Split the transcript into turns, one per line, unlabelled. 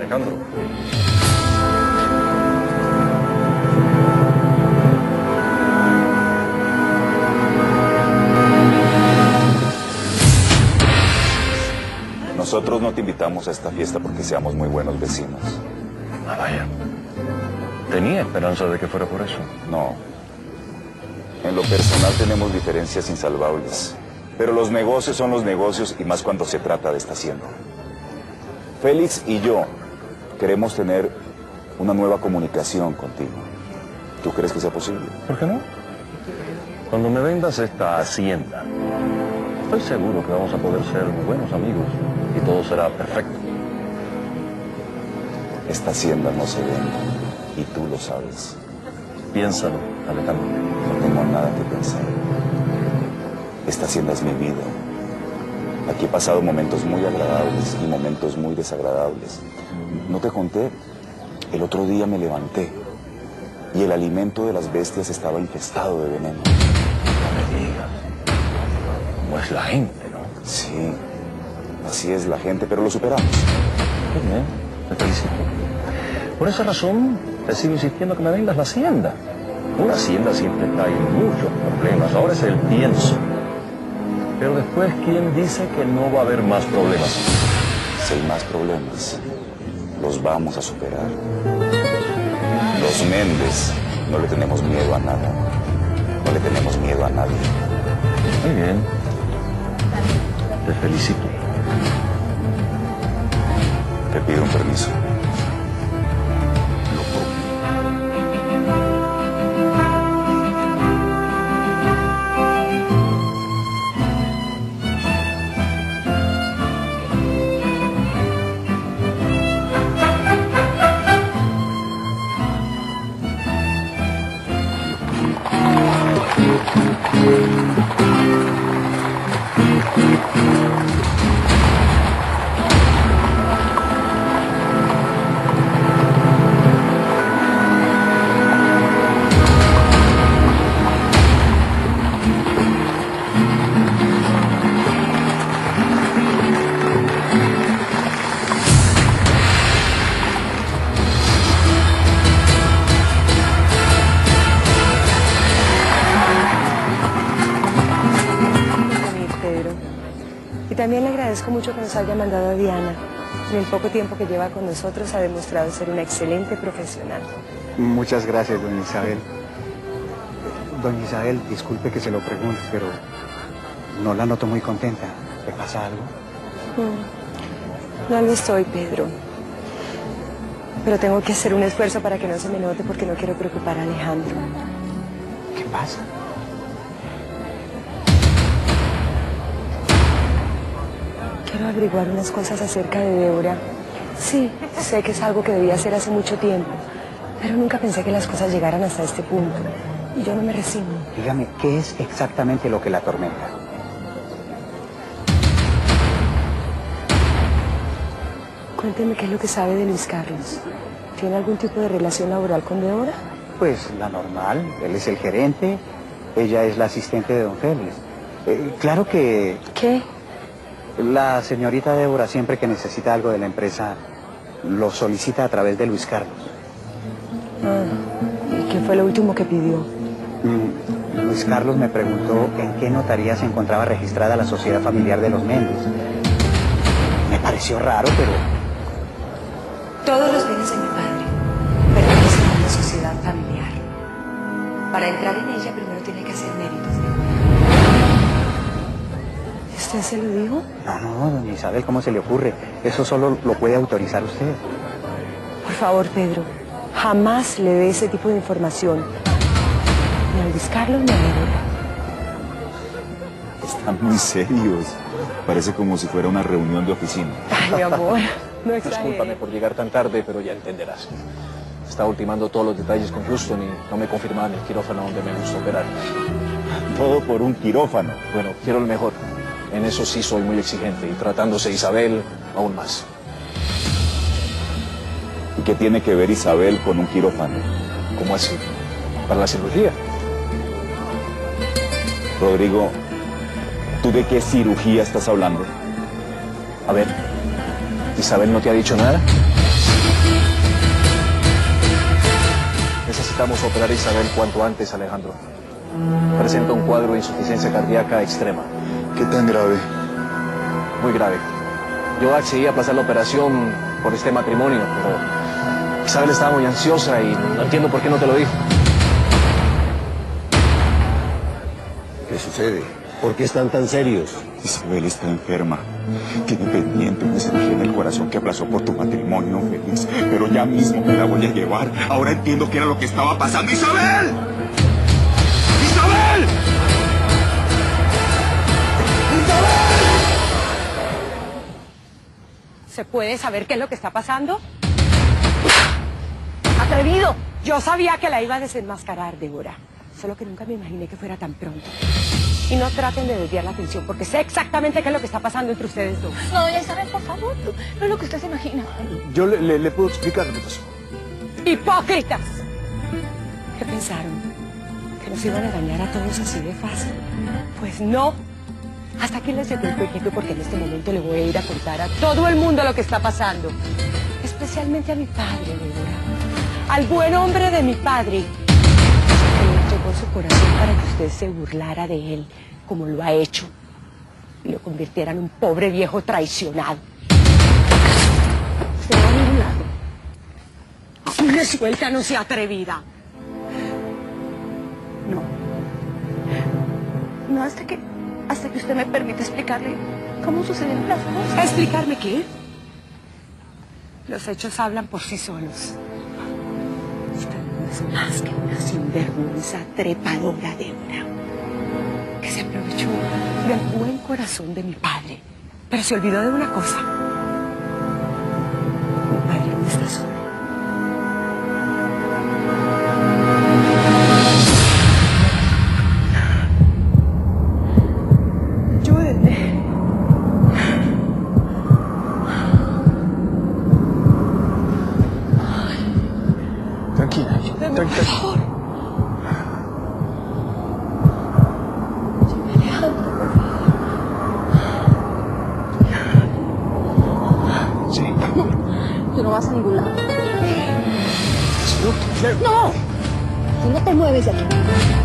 Alejandro.
Nosotros no te invitamos a esta fiesta porque seamos muy buenos vecinos.
Ah, vaya. Tenía esperanza de que fuera por eso.
No. En lo personal tenemos diferencias insalvables. Pero los negocios son los negocios y más cuando se trata de esta hacienda. Félix y yo queremos tener una nueva comunicación contigo. ¿Tú crees que sea posible?
¿Por qué no? Cuando me vendas esta hacienda, estoy seguro que vamos a poder ser buenos amigos y todo será perfecto.
Esta hacienda no se vende y tú lo sabes.
Piénsalo, Alejandro.
No tengo nada que pensar. Esta hacienda es mi vida. Aquí he pasado momentos muy agradables y momentos muy desagradables. No te conté, el otro día me levanté y el alimento de las bestias estaba infestado de veneno.
No me digas. ¿Cómo es la gente, no?
Sí, así es la gente, pero lo superamos.
Qué bien, te felicito. Por esa razón, te sigo insistiendo que me vendas la hacienda. Una hacienda siempre trae muchos problemas, ahora es el pienso. Pero después, ¿quién dice que no va a haber más problemas?
Si hay más problemas, los vamos a superar. Los Méndez no le tenemos miedo a nada. No le tenemos miedo a nadie.
Muy bien. Te felicito.
Te pido un permiso.
Y también le agradezco mucho que nos haya mandado a Diana. En el poco tiempo que lleva con nosotros ha demostrado ser una excelente profesional.
Muchas gracias, doña Isabel. Doña Isabel, disculpe que se lo pregunte, pero no la noto muy contenta. ¿Le pasa algo?
No lo estoy, Pedro. Pero tengo que hacer un esfuerzo para que no se me note porque no quiero preocupar a Alejandro.
¿Qué pasa?
Quiero averiguar unas cosas acerca de Débora. Sí, sé que es algo que debía hacer hace mucho tiempo, pero nunca pensé que las cosas llegaran hasta este punto. Y yo no me resigno.
Dígame, ¿qué es exactamente lo que la atormenta?
Cuénteme qué es lo que sabe de Luis Carlos. ¿Tiene algún tipo de relación laboral con Débora?
Pues la normal. Él es el gerente, ella es la asistente de don Félix. Claro que...
¿Qué?
La señorita Débora siempre que necesita algo de la empresa lo solicita a través de Luis Carlos.
¿Y qué fue lo último que pidió?
Luis Carlos me preguntó en qué notaría se encontraba registrada la sociedad familiar de los Méndez. Me pareció raro, pero...
Todos los bienes de mi padre pertenecen a una sociedad familiar. Para entrar en ella primero tiene que hacer méritos de honor. ¿Usted se lo dijo?
No, doña Isabel, ¿cómo se le ocurre? Eso solo lo puede autorizar usted.
Por favor, Pedro, jamás le dé ese tipo de información. Ni a Luis Carlos ni a Débora.
Están muy serios. Parece como si fuera una reunión de oficina.
Ay, mi amor, no exageres.
Discúlpame por llegar tan tarde, pero ya entenderás. Estaba ultimando todos los detalles con Houston y no me confirmaban el quirófano donde me gusta operar.
Todo por un quirófano.
Bueno, quiero el mejor. En eso sí soy muy exigente y tratándose de Isabel, aún más.
¿Y qué tiene que ver Isabel con un quirófano?
¿Cómo así? ¿Para la cirugía?
Rodrigo, ¿tú de qué cirugía estás hablando?
A ver, ¿Isabel no te ha dicho nada? Necesitamos operar a Isabel cuanto antes, Alejandro. Presenta un cuadro de insuficiencia cardíaca extrema.
¿Qué tan grave?
Muy grave. Yo accedí a aplazar la operación por este matrimonio, pero Isabel estaba muy ansiosa y no entiendo por qué no te lo dijo.
¿Qué sucede? ¿Por qué están tan serios?
Isabel está enferma. Tiene pendiente una cirugía en el corazón que aplazó por tu matrimonio, Félix. Pero ya mismo me la voy a llevar. Ahora entiendo qué era lo que estaba pasando. ¡Isabel! ¡Isabel!
¿Se puede saber qué es lo que está pasando? ¡Atrevido! Yo sabía que la iba a desenmascarar, Débora. Solo que nunca me imaginé que fuera tan pronto. Y no traten de desviar la atención, porque sé exactamente qué es lo que está pasando entre ustedes dos.
No, doña Isabel, por favor, no es lo que usted se imagina.
Yo le puedo explicar qué pasó.
¡Hipócritas! ¿Qué pensaron? ¿Que nos iban a dañar a todos así de fácil? Pues no. Hasta aquí les llegó el pequeño, porque en este momento le voy a ir a contar a todo el mundo lo que está pasando. Especialmente a mi padre, Débora. Al buen hombre de mi padre. Llegó su corazón para que usted se burlara de él, como lo ha hecho, y lo convirtiera en un pobre viejo traicionado. Usted va a ningún lado. Si me suelta, no sea atrevida.
No, hasta que usted me permita explicarle cómo sucedieron las cosas.
¿Explicarme qué? Los hechos hablan por sí solos. Usted no es más que una sinvergüenza trepadora, Débora, que se aprovechó del buen corazón de mi padre, pero se olvidó de una cosa. Mi padre no está solo. Ayúdenme.
Tranquila,
Ayúdenme,
tranquila.
por favor.
Sí.
Tú no vas a ningún lado.
¿Seguro?
¡No! Tú no te mueves de aquí.